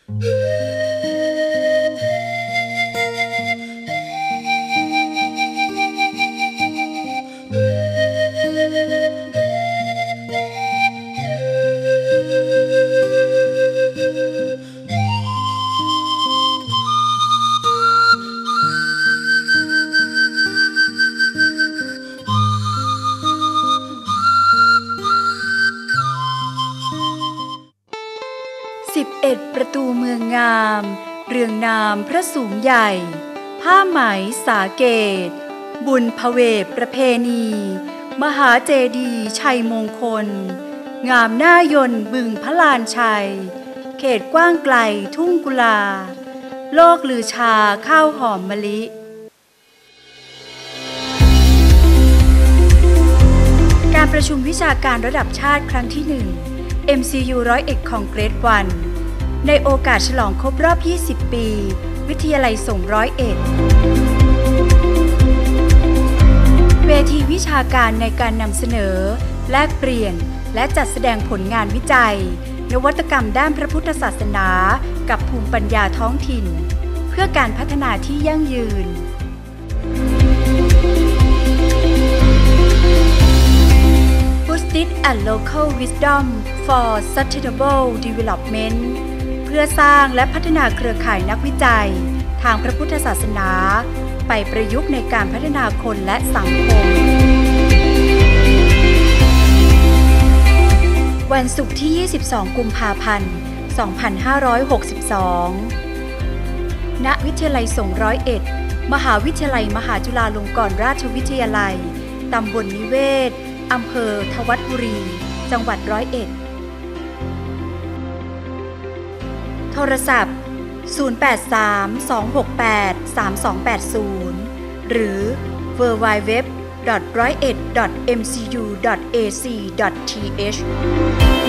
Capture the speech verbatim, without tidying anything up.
สิบเอ็ดประตูเมืองงามเรืองนามพระสูงใหญ่ผ้าไหมสาเกตบุญพเวทประเพณีมหาเจดีย์ชัยมงคลงามหน้ายนต์บึงพระลานชัยเขตกว้างไกลทุ่งกุลาโลกลือชาข้าวหอมมะลิการประชุมวิชาการระดับชาติครั้งที่หนึ่ง เอ็ม ซี ยู หนึ่งศูนย์เอ็ด Congress วันในโอกาสฉลองครบรอบยี่สิบปีวิทยาลัยสงฆ์ร้อยเอ็ดเวทีวิชาการในการนำเสนอแลกเปลี่ยนและจัดแสดงผลงานวิจัยนวัตกรรมด้านพระพุทธศาสนากับภูมิปัญญาท้องถิ่นเพื่อการพัฒนาที่ยั่งยืนBoosted and Local Wisdom for Sustainable Development เพื่อสร้างและพัฒนาเครือข่ายนักวิจัยทางพระพุทธศาสนาไปประยุกต์ในการพัฒนาคนและสังคมวันศุกร์ที่ยี่สิบสองกุมภาพันธ์สองพันห้าร้อยหกสิบสองณวิทยาลัยสงฆ์ร้อยเอ็ดมหาวิทยาลัยมหาจุฬาลงกรณราชวิทยาลัยตำบลนิเวศอำเภอทวัดบุรีจังหวัดร้อยเอ็ดโทรศัพท์ศูนย์ แปด สาม สอง หก แปด สาม สอง แปด ศูนย์หรือ ดับเบิลยู ดับเบิลยู ดับเบิลยู ดอท ร้อยเอ็ด ดอท เอ็ม ซี ยู ดอท เอ ซี ดอท ที เอช